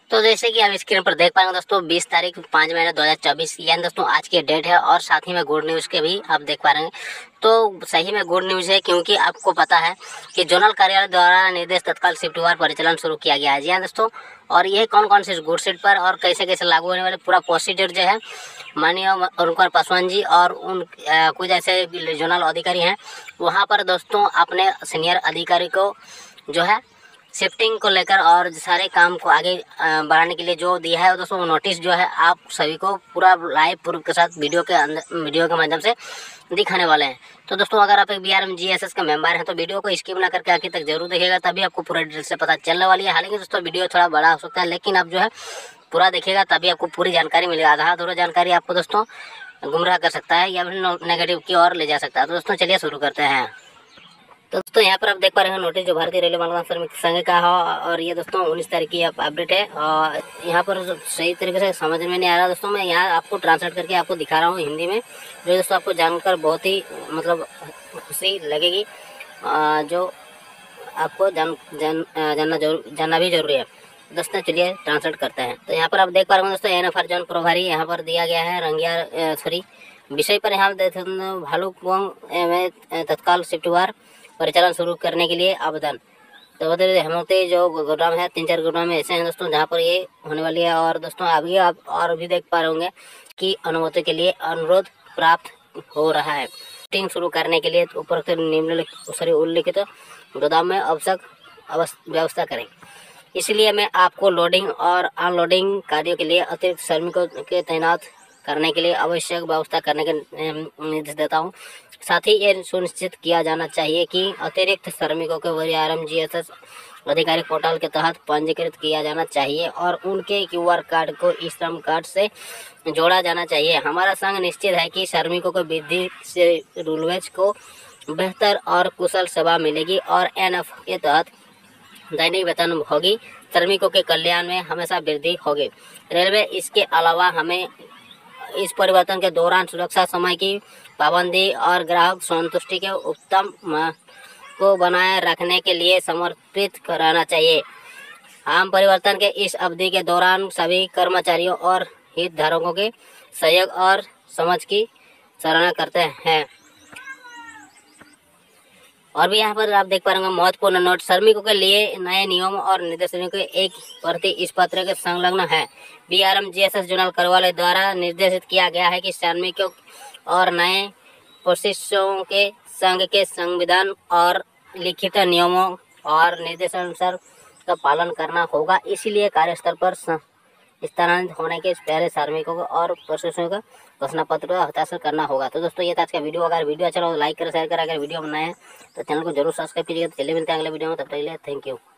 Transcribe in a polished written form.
तो जैसे कि आप स्क्रीन पर देख पाएंगे दोस्तों 20 तारीख 5 महीना 2024 यानी दोस्तों आज की डेट है और साथ ही में गुड न्यूज़ के भी आप देख पा रहे हैं। तो सही में गुड न्यूज़ है क्योंकि आपको पता है कि जोनल कार्यालय द्वारा निर्देश तत्काल शिफ्टवार परिचालन शुरू किया गया है। जी हाँ दोस्तों, और ये कौन कौन से गुड सीट पर और कैसे कैसे लागू होने वाले पूरा प्रोसीजर जो है माननीय अरुण कुमार पासवान जी और उन कुछ ऐसे जोनल अधिकारी हैं वहाँ पर दोस्तों अपने सीनियर अधिकारी को जो है शिफ्टिंग को लेकर और सारे काम को आगे बढ़ाने के लिए जो दिया है दोस्तों नोटिस जो है आप सभी को पूरा लाइव प्रूफ के साथ वीडियो के माध्यम से दिखाने वाले हैं। तो दोस्तों अगर आप एक BRM GSS का मेंबर हैं तो वीडियो को स्किप ना करके आखिर तक जरूर देखिएगा, तभी आपको पूरा डिटेल से पता चलने वाली है। हालांकि दोस्तों वीडियो थोड़ा बड़ा हो सकता है लेकिन आप जो है पूरा देखिएगा तभी आपको पूरी जानकारी मिलेगी। आधा अधूरा जानकारी आपको दोस्तों गुमराह कर सकता है या फिर नेगेटिव की ओर ले जा सकता है। तो दोस्तों चलिए शुरू करते हैं। तो दोस्तों यहाँ पर आप देख पा रहे हैं नोटिस जो भारतीय रेलवे मानव श्रमिक संघ का है और ये दोस्तों 19 तारीख की अपडेट है। और यहाँ पर सही तरीके से समझ में नहीं आ रहा दोस्तों, मैं यहाँ आपको ट्रांसलेट करके आपको दिखा रहा हूँ हिंदी में, जो दोस्तों आपको जानकर बहुत ही मतलब खुशी लगेगी, जो आपको जानना भी जरूरी है। दोस्तों चलिए ट्रांसलेट करते हैं। तो यहाँ पर आप देख पा रहे हैं दोस्तों NFR जन प्रभारी यहाँ पर दिया गया है रंगिया सॉरी विषय पर यहाँ भालुकपोंग में तत्काल शिफ्टवार परिचालन शुरू करने के लिए आवेदन। तो हेमवती जो गोदाम है 3-4 गोदाम में ऐसे हैं दोस्तों जहाँ पर ये होने वाली है। और दोस्तों अभी आप और भी देख पा रहे होंगे कि अनुमति के लिए अनुरोध प्राप्त हो रहा है। शिफ्टिंग शुरू करने के लिए उपरोक्त उल्लिखित गोदाम में आवश्यक व्यवस्था करें। इसलिए मैं आपको लोडिंग और अनलोडिंग कार्यों के लिए अतिरिक्त श्रमिकों के तैनात करने के लिए आवश्यक व्यवस्था करने के निर्देश देता हूँ। साथ ही ये सुनिश्चित किया जाना चाहिए कि अतिरिक्त श्रमिकों को BRM GSS आधिकारिक पोर्टल के तहत पंजीकृत किया जाना चाहिए और उनके QR कार्ड को ई श्रम कार्ड से जोड़ा जाना चाहिए। हमारा संघ निश्चित है कि श्रमिकों को वृद्धि से रेलवेज को बेहतर और कुशल सेवा मिलेगी और NF के तहत दैनिक वेतन होगी। श्रमिकों के कल्याण में हमेशा वृद्धि होगी। रेलवे इसके अलावा हमें इस परिवर्तन के दौरान सुरक्षा, समय की पाबंदी और ग्राहक संतुष्टि के उत्तम को बनाए रखने के लिए समर्पित रहना चाहिए। हम परिवर्तन के इस अवधि के दौरान सभी कर्मचारियों और हितधारकों के सहयोग और समझ की सराहना करते हैं। और भी यहाँ पर आप देख पा रहे होंगे महत्वपूर्ण नोट, श्रमिकों के लिए नए नियम और निर्देशों के एक प्रति इस पत्र के संलग्न है। BRM GSS जोनल कार्यालय द्वारा निर्देशित किया गया है कि श्रमिकों और नए प्रशिक्षुओं के संघ के संविधान और लिखित नियमों और निर्देशानुसार का पालन करना होगा। इसीलिए कार्यस्थल पर स्थानांतरित होने के पहले श्रमिकों को और प्रशिक्षुओं का घोषणा पत्र का हस्ताक्षर करना होगा। तो दोस्तों ये था आज का वीडियो। अगर वीडियो अच्छा लगा तो लाइक करें, शेयर करें। अगर वीडियो बनाए हैं तो चैनल को जरूर सब्सक्राइब कीजिएगा। तो चलिए मिलते हैं अगले वीडियो में, तब तक के लिए थैंक यू।